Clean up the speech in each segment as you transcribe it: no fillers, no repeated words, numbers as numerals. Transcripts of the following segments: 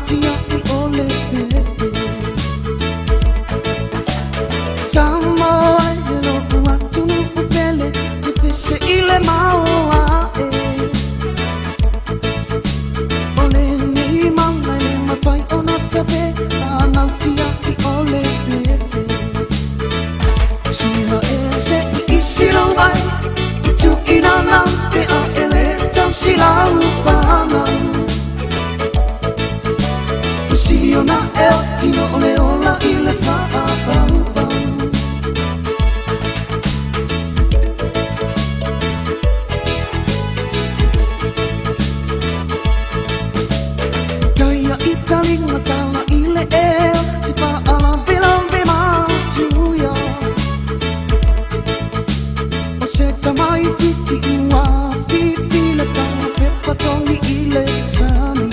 tia I ole pepe Samoa e loku atu nuku pele Te pese I le maoa Ole ni mauna e mawhai o na tape Anau tia I ole pepe Suna e se I silo ai I tu ina nau pe a ele tau silau whanau Sio na e tino ole ola I le whaapau Kaya I talinga tala I le eo Te whaalambe mātuia O se tamai titi ua Whiwhi le tala pepa tongi I le sami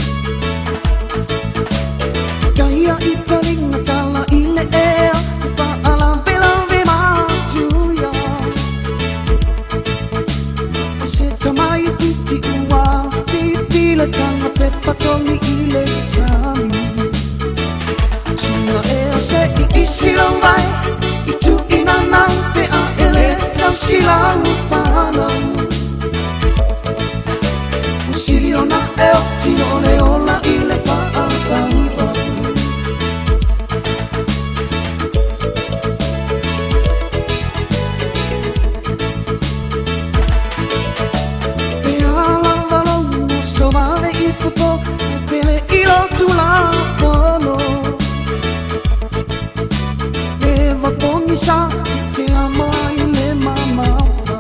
Kaya I talinga tala I le ea Te whaalambe mātuia O se tamai titi ua Whiwhi le tala pepa tongi I le sami Suna ea se I isilo vai I tu ina nau pe a ele tau silau whanau O sio na ea tino ole ola I le whaapau Tele I lotu la pono E wapongi sa te amo I le mamawa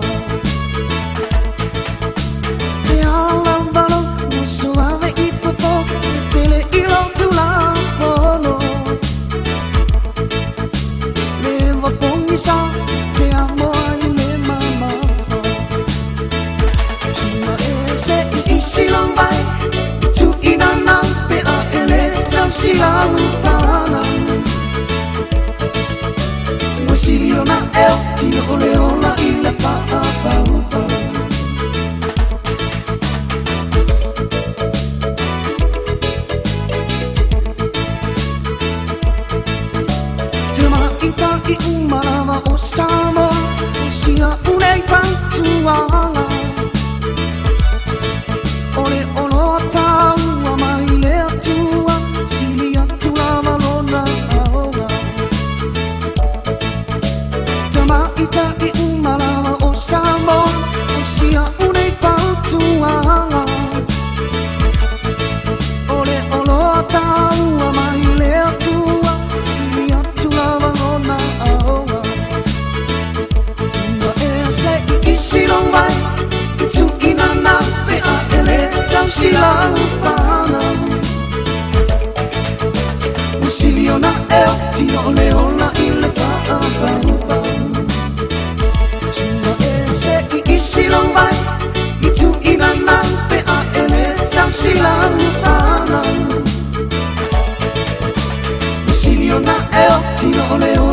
E ala walo Muso ave I popo Tele I lotu la pono E wapongi sa te amo I le mamawa Suna e se I silong vai Silau whanau Wasio na eo Tino ole ola I le whaapau Te maita I umarawa o Samoa O sia unei pantuanga Ole olo taua mai lea tua Silia tulawa lona aoga Tamaita I umarawa o Samoa O sia unei pantuanga Ole olo taua mai lea tua Silia tulawa lona aoga Tuna e se I isilo vai I tu ina nau pe a ele tau silau whanau Silio na eo tino ole ola I le whaapau Suna e se I isilo vai I tu ina nau pe a ele tau silau whanau Silio na eo tino ole ola